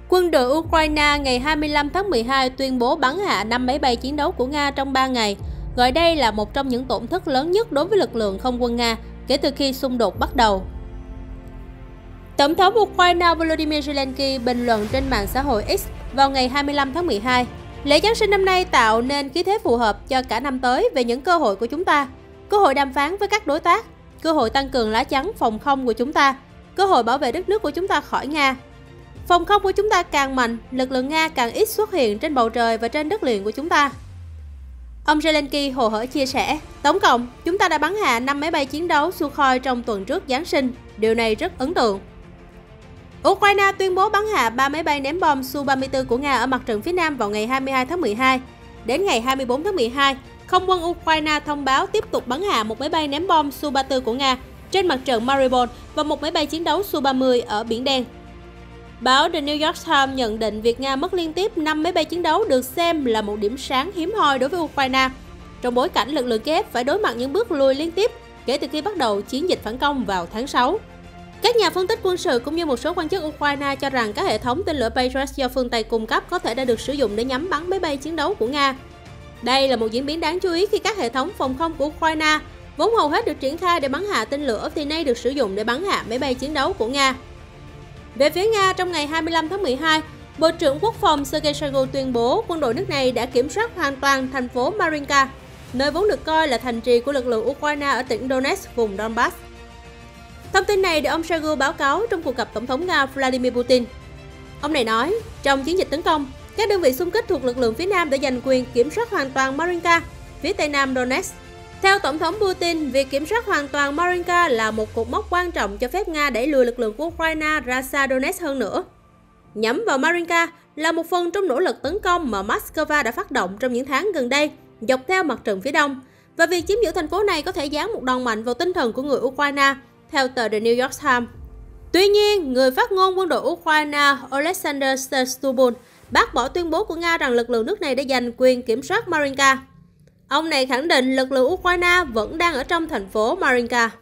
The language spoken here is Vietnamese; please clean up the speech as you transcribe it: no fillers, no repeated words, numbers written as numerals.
Quân đội Ukraine ngày 25 tháng 12 tuyên bố bắn hạ 5 máy bay chiến đấu của Nga trong 3 ngày, gọi đây là một trong những tổn thất lớn nhất đối với lực lượng không quân Nga kể từ khi xung đột bắt đầu. Tổng thống Ukraine Volodymyr Zelensky bình luận trên mạng xã hội X vào ngày 25 tháng 12. Lễ Giáng sinh năm nay tạo nên khí thế phù hợp cho cả năm tới về những cơ hội của chúng ta, cơ hội đàm phán với các đối tác, cơ hội tăng cường lá chắn phòng không của chúng ta, cơ hội bảo vệ đất nước của chúng ta khỏi Nga. Phòng không của chúng ta càng mạnh, lực lượng Nga càng ít xuất hiện trên bầu trời và trên đất liền của chúng ta. Ông Zelensky hồ hởi chia sẻ, tổng cộng, chúng ta đã bắn hạ 5 máy bay chiến đấu Sukhoi trong tuần trước Giáng sinh. Điều này rất ấn tượng. Ukraine tuyên bố bắn hạ 3 máy bay ném bom Su-34 của Nga ở mặt trận phía Nam vào ngày 22 tháng 12. Đến ngày 24 tháng 12, Không quân Ukraine thông báo tiếp tục bắn hạ một máy bay ném bom Su-34 của Nga trên mặt trận Mariupol và một máy bay chiến đấu Su-30 ở Biển Đen. Báo The New York Times nhận định việc Nga mất liên tiếp 5 máy bay chiến đấu được xem là một điểm sáng hiếm hoi đối với Ukraine, trong bối cảnh lực lượng Kiev phải đối mặt những bước lùi liên tiếp kể từ khi bắt đầu chiến dịch phản công vào tháng 6. Các nhà phân tích quân sự cũng như một số quan chức Ukraine cho rằng các hệ thống tên lửa Patriot do phương Tây cung cấp có thể đã được sử dụng để nhắm bắn máy bay chiến đấu của Nga. Đây là một diễn biến đáng chú ý khi các hệ thống phòng không của Ukraine vốn hầu hết được triển khai để bắn hạ tên lửa thì nay được sử dụng để bắn hạ máy bay chiến đấu của Nga. Về phía Nga, trong ngày 25 tháng 12, Bộ trưởng Quốc phòng Sergei Shoigu tuyên bố quân đội nước này đã kiểm soát hoàn toàn thành phố Marinka, nơi vốn được coi là thành trì của lực lượng Ukraine ở tỉnh Donetsk, vùng Donbass. Thông tin này được ông Shoigu báo cáo trong cuộc gặp Tổng thống Nga Vladimir Putin. Ông này nói, trong chiến dịch tấn công, các đơn vị xung kích thuộc lực lượng phía Nam đã giành quyền kiểm soát hoàn toàn Marinka, phía Tây Nam Donetsk. Theo Tổng thống Putin, việc kiểm soát hoàn toàn Marinka là một cột mốc quan trọng cho phép Nga đẩy lùi lực lượng của Ukraine ra xa Donetsk hơn nữa. Nhắm vào Marinka là một phần trong nỗ lực tấn công mà Moscow đã phát động trong những tháng gần đây dọc theo mặt trận phía Đông, và việc chiếm giữ thành phố này có thể giáng một đòn mạnh vào tinh thần của người Ukraine, theo tờ The New York Times. Tuy nhiên, người phát ngôn quân đội Ukraine Oleksandr Sestupun bác bỏ tuyên bố của Nga rằng lực lượng nước này đã giành quyền kiểm soát Marinka. Ông này khẳng định lực lượng Ukraine vẫn đang ở trong thành phố Marinka.